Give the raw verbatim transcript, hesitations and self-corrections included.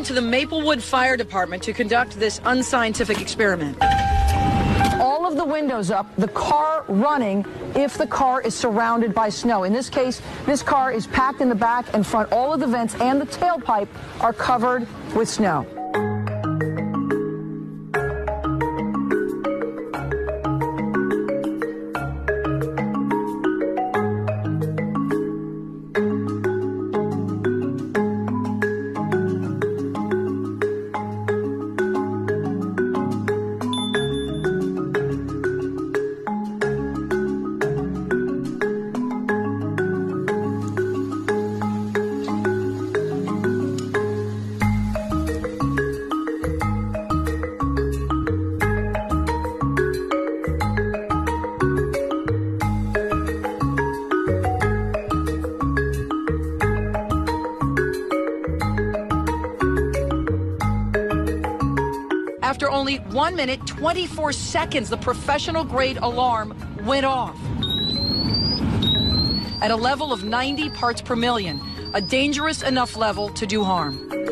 to the Maplewood Fire Department to conduct this unscientific experiment. All of the windows up, the car running if the car is surrounded by snow. In this case, this car is packed in the back and front. All of the vents and the tailpipe are covered with snow. After only one minute, twenty-four seconds, the professional-grade alarm went off. At a level of ninety parts per million, a dangerous enough level to do harm.